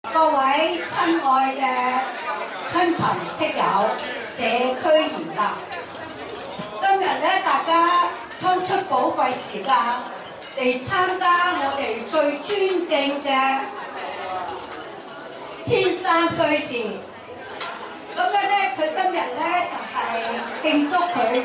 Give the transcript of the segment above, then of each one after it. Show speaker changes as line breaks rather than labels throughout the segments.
各位親愛嘅親朋戚友、社區賢達，今日咧大家抽出寶貴時間嚟參加我哋最尊敬嘅天生居士。咁樣咧，佢今日咧就係慶祝佢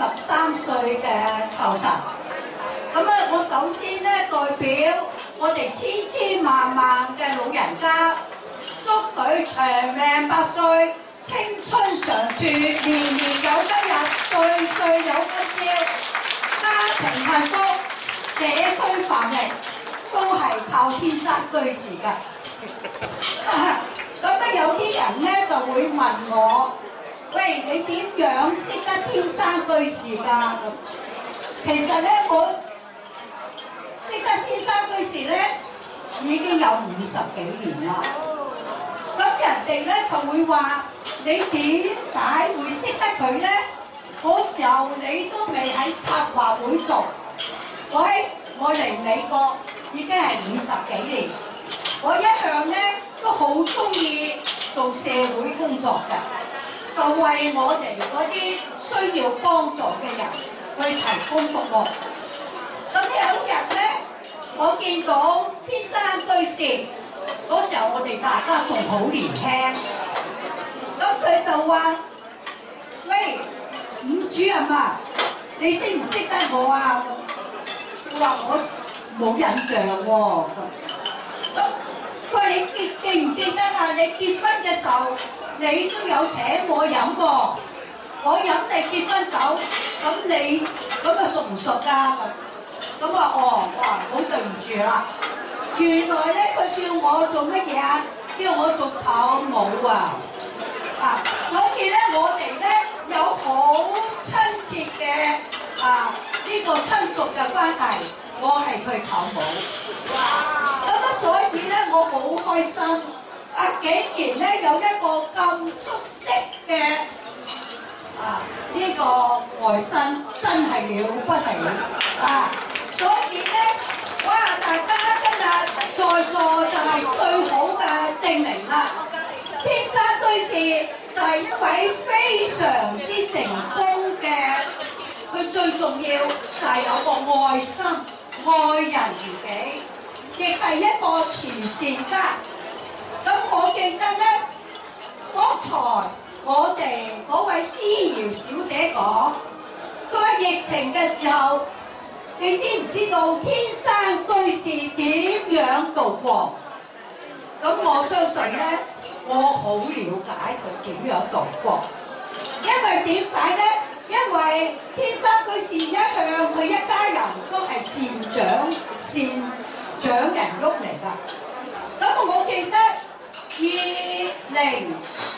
93歲嘅壽辰。咁啊，我首先咧代表我哋千千萬萬嘅老人家，祝佢長命百歲，青春常駐，年年有今日，歲歲有今朝，家庭幸福，社區繁榮，都係靠天生居士㗎。咁啊，有啲人咧就會問我：喂，你點樣識得天生居士㗎？咁其實咧，我識得天生居士咧已經有50幾年啦。咁人哋咧就會話：你點解會識得佢咧？嗰時候你都未喺策劃會做，我嚟美國已經係50幾年。我一向咧都好中意做社會工作嘅，就為我哋嗰啲需要幫助嘅人去提供服務。咁有一日咧，我見到天生居士嗰時候，我哋大家仲好年輕。咁佢就話：喂，伍主任啊，你識唔識得我啊？我話我冇印象喎。佢話你記唔記得啊？你結婚嘅時候，你都有請我飲喎。我飲你結婚酒，咁你咁啊熟唔熟㗎？咁話哦，哇，好對唔住啦。原來咧，佢叫我做乜嘢啊？叫我做舅母啊！所以咧，我哋咧有好親切嘅呢個親屬嘅關係。我係佢舅母。咁啊，所以咧，我好開心。竟然咧有一個咁出色嘅呢個外甥，真係了不起所以咧，哇！大家今日在座就係最好嘅證明啦。天生居士就係一位非常之成功嘅，佢最重要就係有個愛心，愛人如己，亦係一個慈善家。咁我記得咧，剛才我哋嗰位思瑤小姐講，佢話疫情嘅時候，你知唔知道天生居士點樣度過？咁我相信咧，我好了解佢點樣度過。因為點解咧？因為天生居士一向佢一家人都係善長人翁嚟㗎。咁我記得2020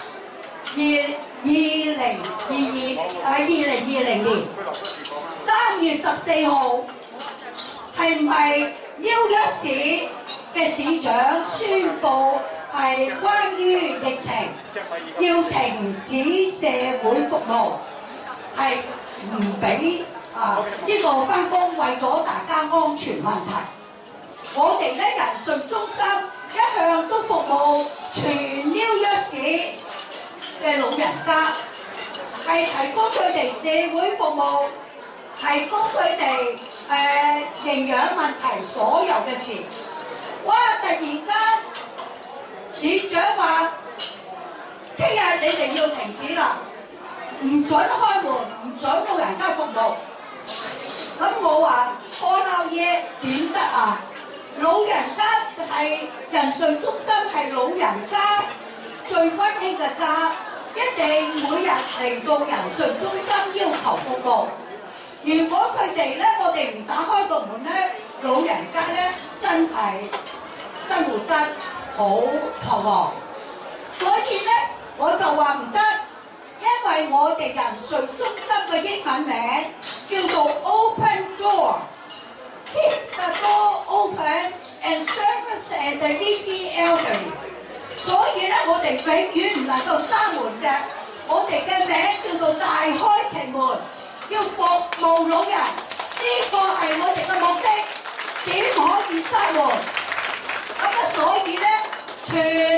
年3月14號，係唔係紐約市嘅市長宣布係關於疫情要停止社會服務，係唔俾呢個返工，為咗大家安全問題。我哋咧人信中心一向都服務全紐約市嘅老人家，係提供佢哋社會服務，提供佢哋營養問題所有嘅事。哇！突然間市長話：聽日你哋要停止啦，唔準開門，唔準老人家服務。咁我話我鬧嘢點得啊？老人家係人瑞中心係老人家最溫馨嘅家，一定每日嚟到人瑞中心要求服務。如果佢哋咧，我哋唔打開個門咧，老人家咧真係生活得好彷徨。所以咧，我就話唔得，因為我哋人瑞中心嘅英文名叫做 Open Door。Keep the door open and service and the needy elderly。所以咧，我哋永遠唔能夠閂門嘅。我哋嘅名叫做大開其門，要服務老人，呢個係我哋嘅目的，點可以閂門？咁啊，所以咧，全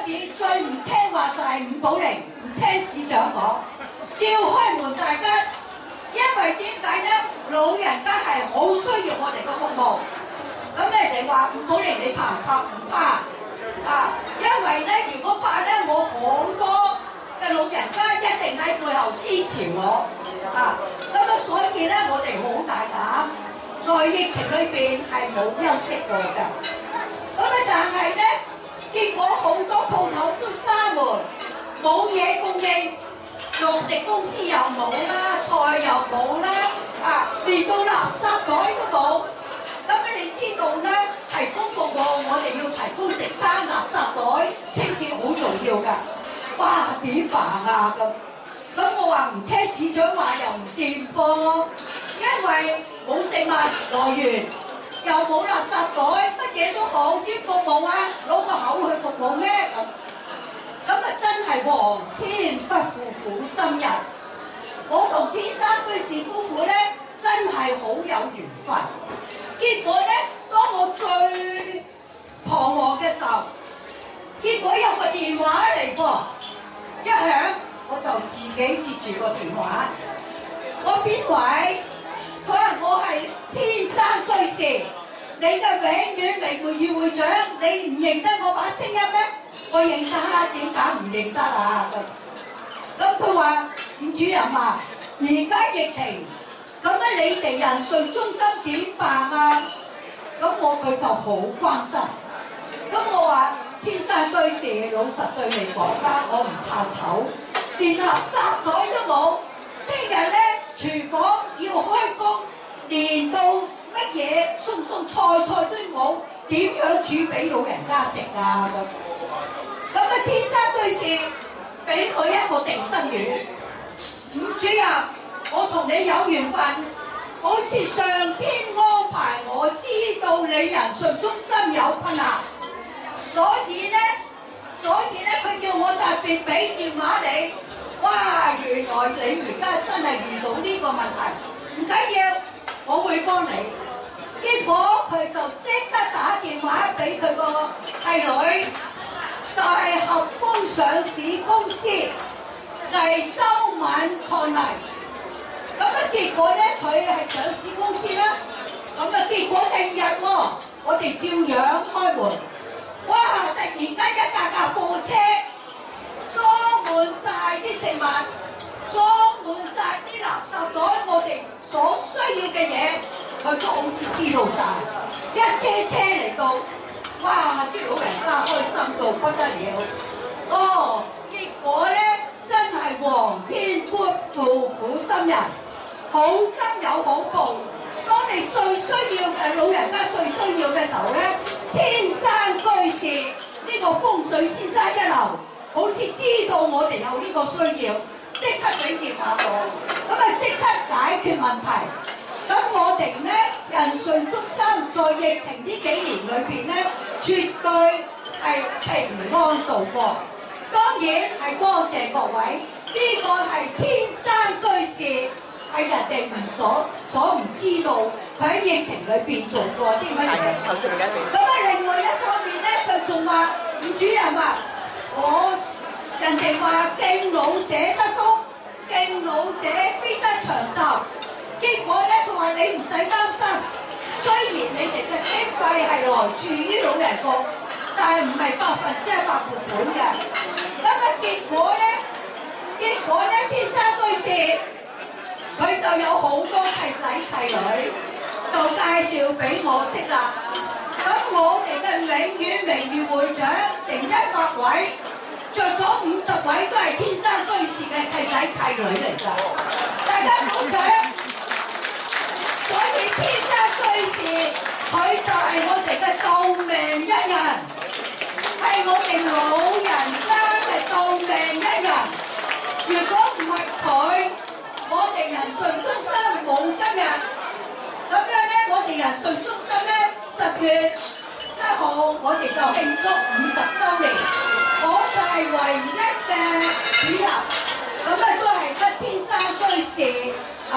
市最唔聽話就係伍寶玲，唔聽市長講，照開門大吉。因為點解呢？老人家係好需要我哋嘅服務。咁人哋話伍寶玲你怕唔怕？唔怕啊！因為呢，如果怕呢，我好多嘅老人家一定喺背後支持我啊！咁啊，所以呢，我哋好大膽，在疫情裏邊係冇休息過嘅。咁啊，但係呢，結果好多鋪頭都閂門，冇嘢供應。肉食公司又冇啦，菜又冇啦，啊，連到垃圾袋都冇。咁你知道咧，提供服務我哋要提供食餐、垃圾袋清潔好重要㗎。哇，點辦啊咁？我話唔聽市長話又唔掂噃，因為冇食物來源，又冇垃圾袋，乜嘢都冇，點服務啊？攞個口去服務咩咁？咁啊真係皇天不負苦心人，我同天生居士夫婦咧真係好有緣分。結果咧，當我最彷徨嘅時候，結果有個電話嚟喎，一響我就自己接住個電話。我邊位？佢話我係天生居士，你嘅永遠名譽議會長，你唔認得我把聲音咩？我認得，點解唔認得啊？咁佢話伍主任啊，而家疫情，咁咧你哋人瑞中心點辦啊？咁佢就好關心。咁我話天生居士，老實對你講啦，我唔怕醜，連垃圾袋都冇。聽日咧廚房要開工，連到乜嘢餸菜都冇，點樣煮俾老人家食啊？咁啊，天生居士俾我一個定心丸。伍主任，我同你有緣分，好似上天安排，我知道你人瑞中心有困難，所以咧，佢叫我特別俾電話你。哇，原來你而家真係遇到呢個問題，唔緊要，我會幫你。結果佢就即刻打電話俾佢個契女。就係合豐上市公司黎周敏伉儷，咁啊結果咧佢係上市公司啦，咁啊結果第二日喎，我哋照樣開門，哇！突然間一架貨車裝滿晒啲食物，裝滿晒啲垃圾袋，我哋所需要嘅嘢，佢都好似知道晒，一車嚟到。哇！啲老人家開心到不得了，哦！結果咧真係皇天不負苦心人，好心有好報。當你最需要嘅老人家最需要嘅時候咧，天生居士呢個風水先生一流，好似知道我哋有呢個需要，即刻俾電話我，咁啊即刻解決問題。咁我哋咧人瑞中心在疫情呢幾年裏邊咧，絕對係平安度過。當然係多謝各位，呢個係天生居士，係人哋所唔知道佢喺疫情裏邊做過啲乜嘢。咁啊，另外一方面咧，佢仲話伍主任啊，人哋話敬老者得福，敬老者必得長壽。結果咧，佢話你唔使擔心，雖然你哋嘅經費係來自於老人局，但係唔係100%撥款嘅。咁啊，結果咧，天生居士佢就有好多契仔契女，就介紹俾我識啦。咁我哋嘅永遠名譽會長成100位，着咗50位都係天生居士嘅契仔契女嚟㗎。大家鼓掌！所以天生居士佢就係我哋嘅救命一人，係我哋老人家嘅救命一人。如果唔係佢，我哋人瑞中心冇今日。咁樣咧，我哋人瑞中心咧10月7號，我哋就慶祝50週年。我就係唯一嘅主人，咁啊都係得天生居士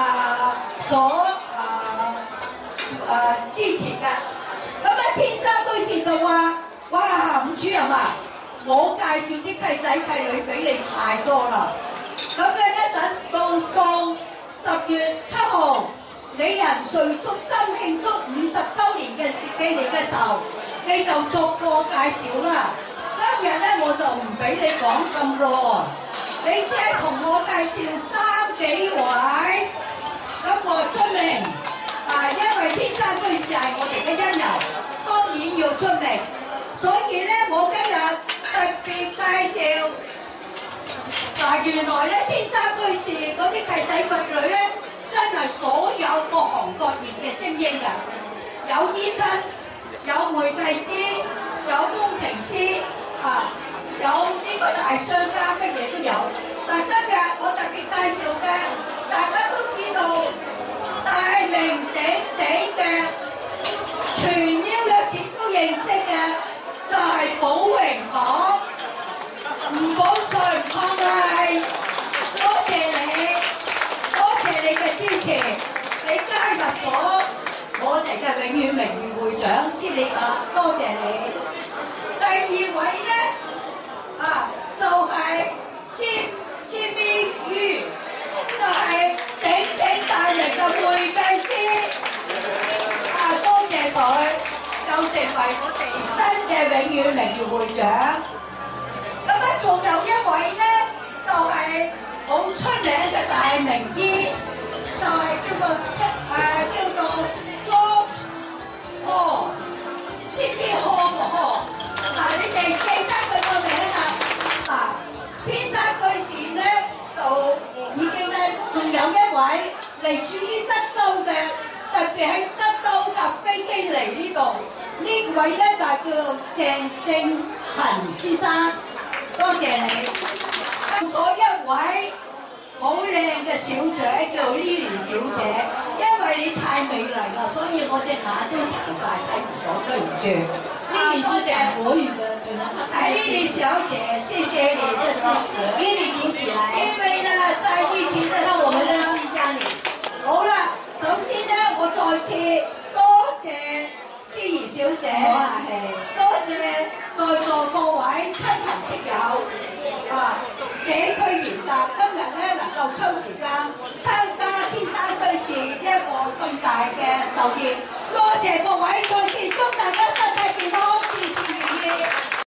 支持嘅。咁啊天生居士就話：哇，伍主任啊，我介紹啲契仔契女俾你太多啦。咁你咧等到10月7號，理人瑞中心慶祝50週年嘅紀念嘅時候，你就逐個介紹啦。今日咧我就唔俾你講咁耐，你只係同我介紹3幾位，咁我出名因為天生居士係我哋嘅恩人，當然要出名，所以咧我今日特別介紹原來咧天生居士嗰啲契仔契女咧，真係所有各行各業嘅精英㗎，有醫生，有會計師，有工程師。有呢個大商家，乜嘢都有。但今日我特別介紹嘅，大家都知道大名鼎鼎嘅，全紐約市都認識嘅，就係寶榮行吳寶瑞伉儷，多謝你，多謝你嘅支持，你加入咗我哋嘅永遠名譽會長，知你㗎，多謝你。第2位咧，就係詹美玉，就係鼎鼎大名嘅會計師，多謝佢，又成為我哋新嘅永遠名譽會長。咁仲有一位咧，就係好出名嘅大名醫，就係叫做 George Hall，City Hall 個 Hall。你哋記得佢個名啊！天生居士咧就已經咧，仲有一位嚟自於德州嘅，特別喺德州搭飛機嚟呢度。呢位咧就係叫做鄭正恒先生，多謝你。咗一位好靚嘅小姐叫 Lily 小姐，因為你太美麗啦，所以我隻眼都殘晒，睇唔到，對唔住。
Lily 是講國語的，可能
Lily 小姐，謝謝你的支持。
Lily 請起來。
因為呢，在疫情的時候，
讓我們認識一下你。
好啦，首先呢，我再次多謝思怡小姐，多謝在座各位親朋戚友，社區賢達今日咧能夠抽時間參加天生居士一個咁大嘅壽宴，多謝各位，再次祝大家新